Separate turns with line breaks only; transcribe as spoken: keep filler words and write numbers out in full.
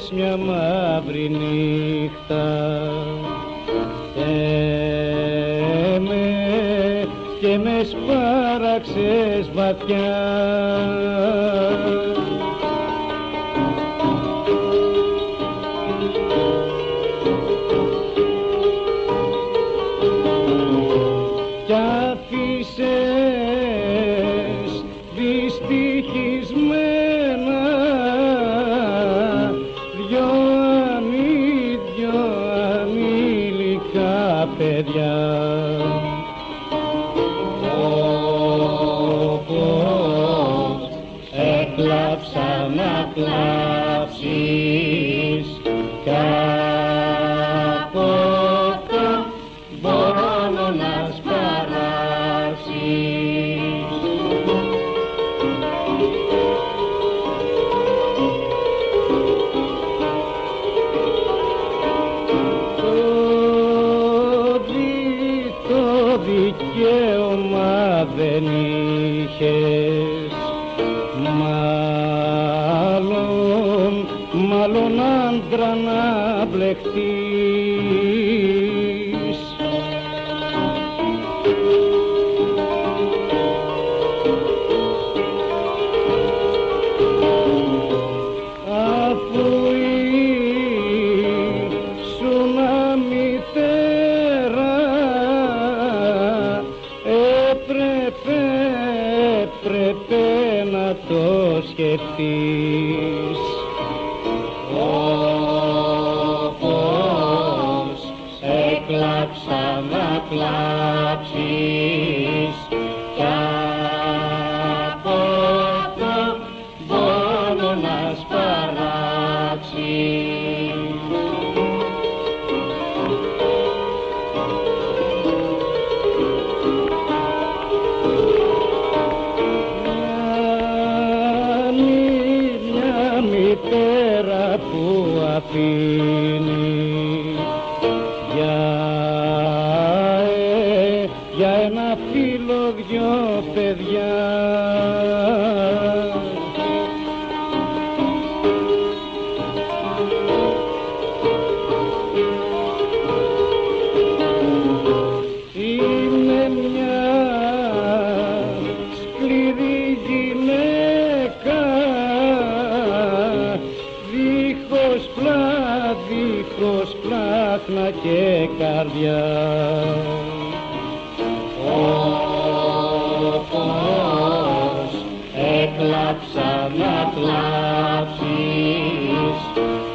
χθες μια μαύρη νύχτα και με, και με σπάραξες βαθιά. Κι άφησες δυστυχισμένα δυο ανή, δυο ανήλικα παιδιά. Όπως έκλαψα να κλάψεις κάποτε μπορώ να σπαράξεις. Το δικαίωμα δεν είχες, μάλλον, μάλλον άντρα να μπλεχτείς. Αφού ήσουν μητέρα έπρεπε, έπρεπε να το σκεφτείς. Όπως έκλαψα να κλάψεις κι από το πόνο να σπαράξεις. Μια μητέρα που αφήνει για, ε, για ένα φίλο δυο παιδιά. Είναι μια σκληρή γυναίκα δίχως πλά, δίχως πλάχνα και καρδιά. Όπως έκλαψα να κλάψεις